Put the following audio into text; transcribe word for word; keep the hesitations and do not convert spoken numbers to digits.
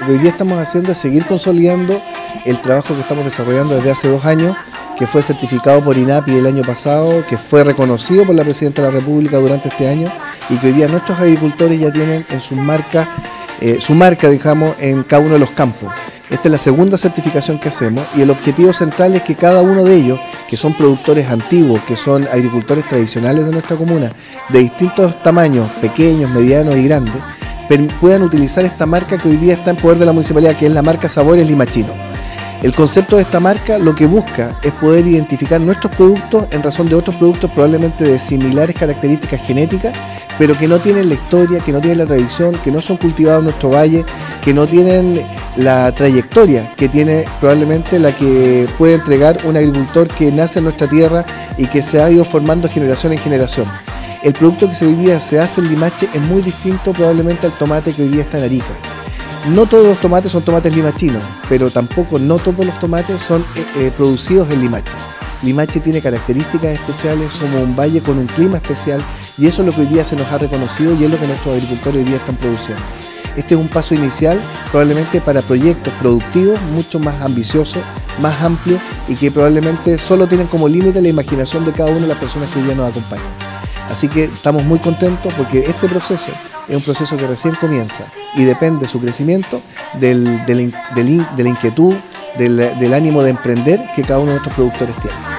Lo que hoy día estamos haciendo es seguir consolidando el trabajo que estamos desarrollando desde hace dos años, que fue certificado por INAPI el año pasado, que fue reconocido por la Presidenta de la República durante este año y que hoy día nuestros agricultores ya tienen en sus marcas, eh, su marca, digamos, en cada uno de los campos. Esta es la segunda certificación que hacemos y el objetivo central es que cada uno de ellos, que son productores antiguos, que son agricultores tradicionales de nuestra comuna, de distintos tamaños, pequeños, medianos y grandes, puedan utilizar esta marca que hoy día está en poder de la municipalidad, que es la marca Sabores Limachino. El concepto de esta marca lo que busca es poder identificar nuestros productos en razón de otros productos probablemente de similares características genéticas, pero que no tienen la historia, que no tienen la tradición, que no son cultivados en nuestro valle, que no tienen la trayectoria que tiene probablemente la que puede entregar un agricultor que nace en nuestra tierra y que se ha ido formando generación en generación. El producto que hoy día se hace en Limache es muy distinto probablemente al tomate que hoy día está en Arica. No todos los tomates son tomates limachinos, pero tampoco no todos los tomates son eh, eh, producidos en Limache. Limache tiene características especiales, somos un valle con un clima especial y eso es lo que hoy día se nos ha reconocido y es lo que nuestros agricultores hoy día están produciendo. Este es un paso inicial probablemente para proyectos productivos mucho más ambiciosos, más amplios y que probablemente solo tienen como límite la imaginación de cada una de las personas que hoy día nos acompañan. Así que estamos muy contentos porque este proceso es un proceso que recién comienza y depende de su crecimiento, del, del, del, de la inquietud, del, del ánimo de emprender que cada uno de nuestros productores tiene.